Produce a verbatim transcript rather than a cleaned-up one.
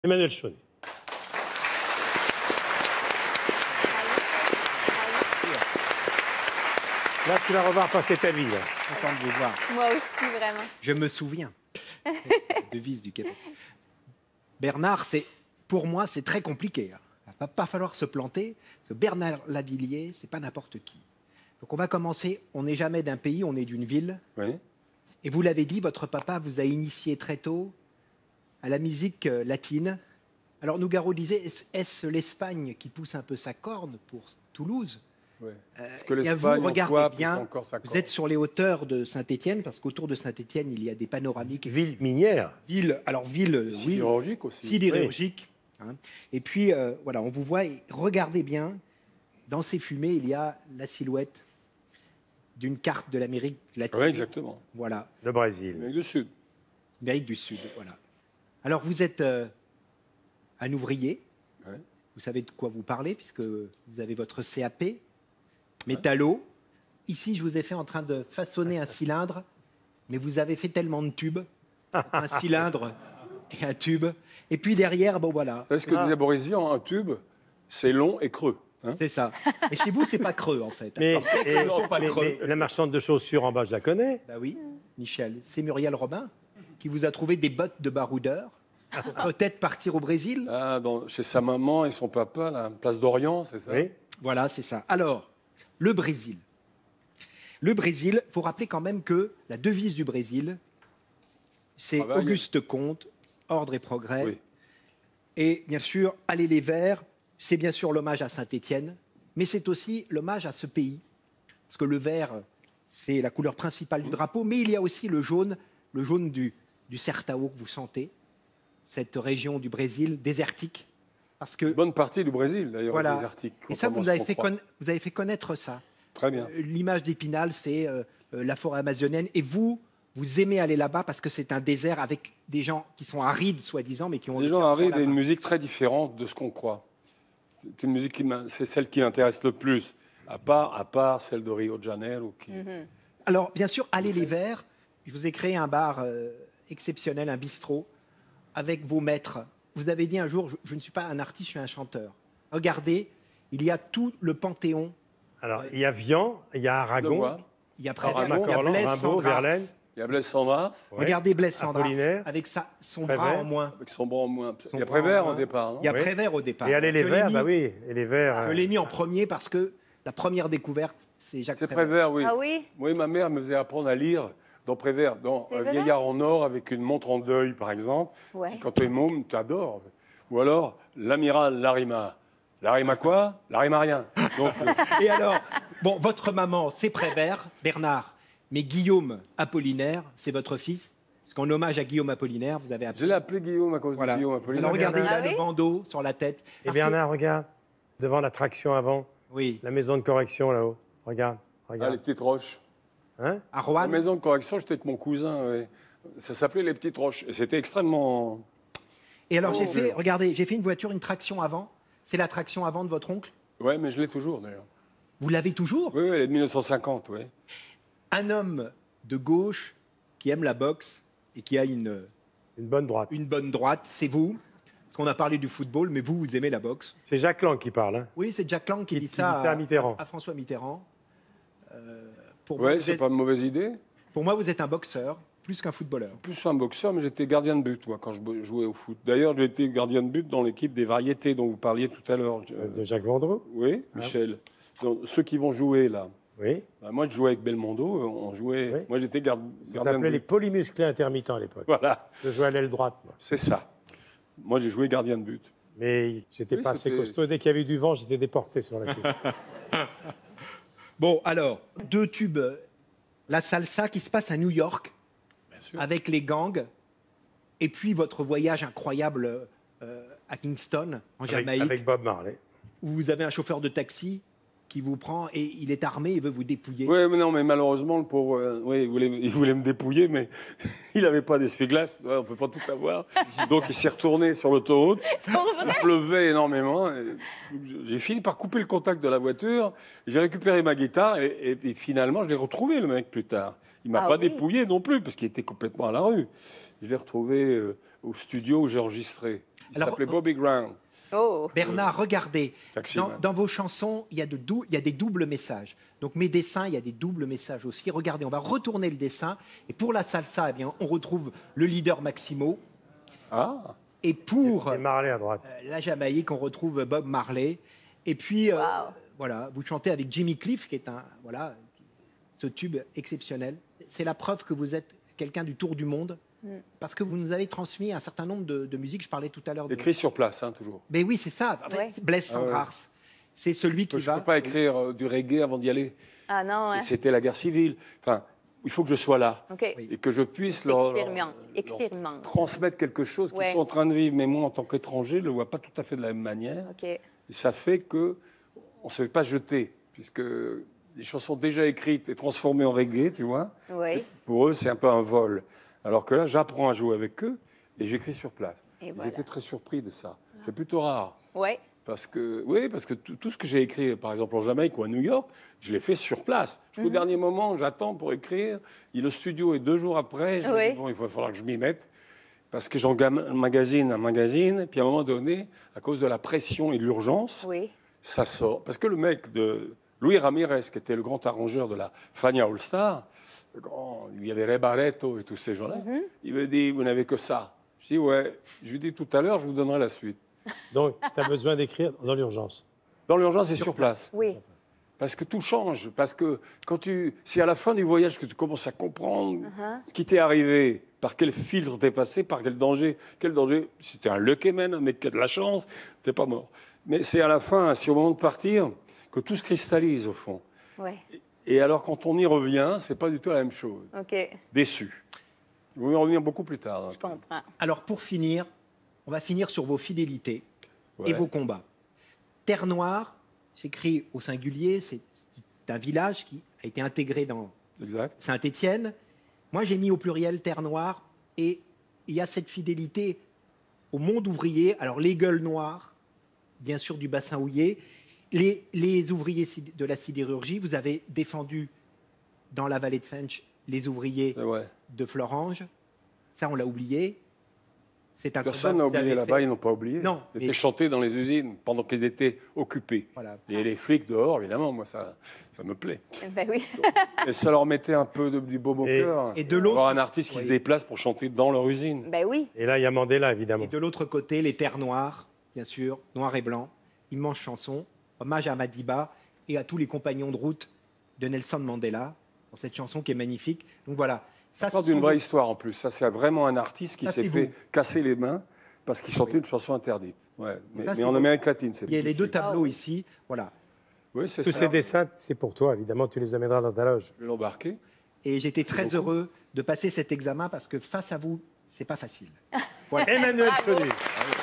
Emmanuel Chauny. Là, tu vas revoir passer ta vie. Là. Content de vous voir. Moi aussi, vraiment. Je me souviens. Devise du Québec. Bernard, c'est, pour moi, c'est très compliqué. Hein. Il ne va pas falloir se planter, parce que Bernard Lavilliers, c'est pas n'importe qui. Donc on va commencer, on n'est jamais d'un pays, on est d'une ville. Oui. Et vous l'avez dit, votre papa vous a initié très tôt à la musique euh, latine. Alors Nougaro disait, est-ce, est-ce l'Espagne qui pousse un peu sa corne pour Toulouse? Ouais. Euh, Est-ce que et à l'Espagne, vous, en regardez quoi, pousse bien, encore sa vous corde êtes sur les hauteurs de Saint-Étienne, parce qu'autour de Saint-Étienne, il y a des panoramiques. Ville minière. Ville, alors ville, euh, oui, sidérurgique aussi. sidérurgique. Hein. Et puis, euh, voilà, on vous voit, et regardez bien, dans ces fumées, il y a la silhouette d'une carte de l'Amérique latine. Oui, exactement. Voilà, Le Brésil. L'Amérique du Sud. Amérique du Sud, voilà. Alors, vous êtes euh, un ouvrier, Ouais. vous savez de quoi vous parlez, puisque vous avez votre C A P, métallo. Ici, je vous ai fait en train de façonner un cylindre, mais vous avez fait tellement de tubes, un cylindre et un tube. Et puis derrière, bon voilà, C'est ce que Ah. disait Boris Vian, un tube, c'est long et creux. Hein. c'est ça. Et chez vous, c'est pas creux, en fait. Mais, Alors, c'est et- que ce sont pas mais- creux. mais la marchande de chaussures en bas, je la connais. Bah oui, Michel, c'est Muriel Robin qui vous a trouvé des bottes de baroudeur pour peut-être partir au Brésil. Ah, dans- chez sa maman et son papa, la place d'Orient, c'est ça? Oui. Voilà, c'est ça. Alors, le Brésil. Le Brésil, il faut rappeler quand même que la devise du Brésil, c'est Ah bah, Auguste Comte, ordre et progrès. Oui. Et bien sûr, Allez les Verts, c'est bien sûr l'hommage à Saint-Étienne, mais c'est aussi l'hommage à ce pays. Parce que le vert, c'est la couleur principale du drapeau, mais il y a aussi le jaune, le jaune du, du Sertão que vous sentez, cette région du Brésil désertique. Parce que, Une bonne partie du Brésil, d'ailleurs, voilà. est désertique. Et ça, contrairement vous à avez, ce fait qu'on croit. conna- vous avez fait connaître ça. Très bien. Euh, L'image d'Épinal, c'est euh, euh, la forêt amazonienne. Et vous, vous aimez aller là-bas parce que c'est un désert avec des gens qui sont arides, soi-disant, mais qui ont... Les le gens cœur sur arrivent la à une main. musique très différente de ce qu'on croit. C'est une musique qui m'in- c'est celle qui m'intéresse le plus, à part, à part celle de Rio de Janeiro. Qui... Alors, bien sûr, Allez les Verts, je vous ai créé un bar euh, exceptionnel, un bistrot, avec vos maîtres. Vous avez dit un jour, je, je ne suis pas un artiste, je suis un chanteur. Regardez, il y a tout le panthéon. Alors, il y a Vian, il y a Le Aragon, voit. Il y a Aragon, Prévert, il y a Corlan, Blaise Rimbaud, Sandras. Verlaine. Il y a Blaise Sandras, Ouais. Regardez Blaise Sandras, Apollinaire. avec sa, son Prévert. bras en moins. avec son bras en moins. Son Il y a bras en Prévert moins. au départ, non? Il y a Oui. Prévert au départ. Et allez les Je l'ai verts, mis- bah oui, et les verts. Je euh, l'ai mis en premier parce que la première découverte, c'est Jacques C'est Prévert. Prévert, oui. Ah oui? Oui, ma mère me faisait apprendre à lire dans Prévert, dans C'est Un vrai? vieillard en or avec une montre en deuil, par exemple. Ouais. Quand tu es môme, tu adores. Ou alors, l'amiral Larima. Larima quoi? Larima rien. Donc, euh, Et alors, bon, votre maman, c'est Prévert, Bernard, mais Guillaume Apollinaire, c'est votre fils. Parce qu'en hommage à Guillaume Apollinaire, vous avez je appelé. l'ai appelé Guillaume à cause Voilà. de Guillaume Apollinaire. Alors regardez, il a Ah oui? le bandeau sur la tête. Et Parce Bernard, regarde, devant l'attraction avant, que- oui, la maison de correction là-haut. Regarde, Ah, les regarde. petites roches. Hein? à La Roanne. maison de correction, j'étais avec mon cousin. Ouais. Ça s'appelait les petites roches. Et c'était extrêmement. Et alors j'ai Oh. fait, regardez, j'ai fait une voiture, une traction avant. C'est la traction avant de votre oncle. Ouais, mais je l'ai toujours d'ailleurs. Vous l'avez toujours. Oui, oui, elle est de mille neuf cent cinquante, oui. Un homme de gauche qui aime la boxe et qui a une, Une bonne droite. une bonne droite, c'est vous. Parce qu'on a parlé du football, mais vous, vous aimez la boxe. C'est Jacques Lang qui parle. Hein. Oui, c'est Jack Lang qui, Qui- dit qui ça, dit ça à Mitterrand. à François Mitterrand. Euh, pour, moi, Ouais, vous c'est êtes, pas une mauvaise idée. pour moi, vous êtes un boxeur plus qu'un footballeur. Plus un boxeur, mais j'étais gardien de but, moi, quand je bo- jouais au foot. D'ailleurs, j'ai été gardien de but dans l'équipe des variétés dont vous parliez tout à l'heure. Euh, Euh, De Jacques Vendroux. oui, Michel. Donc, ceux qui vont jouer, là. Oui. Bah, moi, je jouais avec Belmondo. On jouait. Oui. Moi, j'étais garde, Ça gardien de s'appelait les but. polymusclés intermittents à l'époque. Voilà, Je jouais à l'aile droite, moi. c'est ça. Moi, j'ai joué gardien de but. Mais j'étais Oui, pas assez c'était- costaud. Dès qu'il y avait du vent, j'étais déporté sur la touche. Bon, alors, deux tubes. La salsa qui se passe à New York Bien sûr. avec les gangs. Et puis votre voyage incroyable euh, à Kingston, en avec, Jamaïque, avec Bob Marley. où vous avez un chauffeur de taxi qui vous prend et il est armé, il veut vous dépouiller. Oui, mais non, mais malheureusement, le pauvre, euh, oui, il, voulait, il voulait me dépouiller, mais il n'avait pas d'essuie-glace. Ouais, on ne peut pas tout avoir. Donc, il s'est retourné sur l'autoroute. Pour Il vrai? pleuvait énormément. et J'ai fini par couper le contact de la voiture. J'ai récupéré ma guitare et, et- et finalement, je l'ai retrouvé, le mec, plus tard. Il m'a Ah pas oui. dépouillé non plus, parce qu'il était complètement à la rue. Je l'ai retrouvé euh, au studio où j'ai enregistré. Il Alors, s'appelait Bobby Brown. Oh. Bernard, regardez, Taximan. dans, dans vos chansons, il y, a de dou- il y a des doubles messages. Donc mes dessins, il y a des doubles messages aussi. Regardez, on va retourner le dessin. Et pour la salsa, eh bien, on retrouve le leader Maximo. Ah, Et pour Et Marley à droite. euh, la Jamaïque, on retrouve Bob Marley. Et puis, euh, Wow. voilà, vous chantez avec Jimmy Cliff, qui est un, voilà, ce tube exceptionnel. C'est la preuve que vous êtes quelqu'un du tour du monde, parce que vous nous avez transmis un certain nombre de, de musiques. Je parlais tout à l'heure de... écrit sur place, hein, toujours. Mais oui, c'est ça. En fait, Ouais. c'est Blaise Ah ouais. Sangrars, c'est celui qui Je va... ne peux pas écrire euh, du reggae avant d'y aller. Ah non, hein. C'était la guerre civile. Enfin, il faut que je sois là. OK. Oui. Et que je puisse leur, leur- Expérimente. leur Expérimente. transmettre quelque chose qu'ils Ouais. sont en train de vivre. Mais moi, en tant qu'étranger, je ne le vois pas tout à fait de la même manière. OK. Et ça fait que on ne se fait pas jeter, puisque les chansons déjà écrites et transformées en reggae, tu vois, Oui. pour eux, c'est un peu un vol. Alors que là, j'apprends à jouer avec eux et j'écris sur place. Et Ils voilà. étaient très surpris de ça. C'est plutôt rare. Oui. Parce que, oui, parce que tout, tout ce que j'ai écrit, par exemple en Jamaïque ou à New York, je l'ai fait sur place. Jusqu'au Mhm. dernier moment, j'attends pour écrire. Et le studio est deux jours après. Je me Oui. dis, bon, il va falloir que je m'y mette. Parce que j'emmagasine un magazine. Et puis à un moment donné, à cause de la pression et de l'urgence, Oui. ça sort. Parce que le mec de Louis Ramirez, qui était le grand arrangeur de la Fania All Star, le grand- il y avait Ray Barretto et tous ces gens-là, Mhm. il me dit, vous n'avez que ça. Je dis, ouais. Je lui dis tout à l'heure, je vous donnerai la suite. Donc, tu as besoin d'écrire dans l'urgence. Dans l'urgence, c'est sur place. Oui. Parce que tout change. Parce que quand tu, c'est à la fin du voyage que tu commences à comprendre ce qui t'est arrivé, par quel filtre t'es passé, par quel danger. Quel danger. Si t'es un lucky man, un mec qui a de la chance, t'es pas mort. Mais c'est à la fin, c'est au moment de partir, que tout se cristallise au fond. Oui. Et alors quand on y revient, c'est pas du tout la même chose. OK. Déçu. Vous allez y revenir beaucoup plus tard. hein. Je comprends. Alors pour finir, on va finir sur vos fidélités et Ouais. vos combats. Terre Noire, s'écrit au singulier, c'est c'est un village qui a été intégré dans Exact. Saint-Étienne. Moi, j'ai mis au pluriel Terre Noire, et il y a cette fidélité au monde ouvrier. Alors, les gueules noires, bien sûr, du bassin houiller, les, les ouvriers sid- de la sidérurgie, vous avez défendu dans la vallée de Fench les ouvriers C'est vrai. de Florange. Ça, on l'a oublié. C'est un Personne combat n'a que vous oublié avez là-bas, fait. ils n'ont pas oublié. Non, Ils mais- étaient chantés dans les usines pendant qu'ils étaient occupés. Voilà. Et les flics dehors, évidemment, moi, ça, ça me plaît. Ben oui. Et ça leur mettait un peu de, du baume au Et- cœur. et de l'autre- Voir un artiste qui Oui. se déplace pour chanter dans leur usine. Ben oui. Et là, il y a Mandela, évidemment. Et de l'autre côté, les terres noires, bien sûr, noir et blanc, immense chanson, hommage à Madiba et à tous les compagnons de route de Nelson Mandela, dans cette chanson qui est magnifique. Donc voilà, ça, Ça ce part d'une sont vraie vos- histoire en plus. Ça, c'est vraiment un artiste qui Ça, s'est c'est fait vous. casser les mains parce qu'il chantait une chanson interdite. Ouais. Mais, Ça, mais c'est en vous. Amérique latine, c'est Il y a les deux magnifique. tableaux ici, voilà. Oui, c'est Tous ça. ces dessins, c'est pour toi, évidemment, tu les amèneras dans ta loge. Je vais l'embarquer. Et j'étais très beaucoup. heureux de passer cet examen parce que face à vous, c'est pas facile. Voilà. Emmanuel Bravo. Chenu.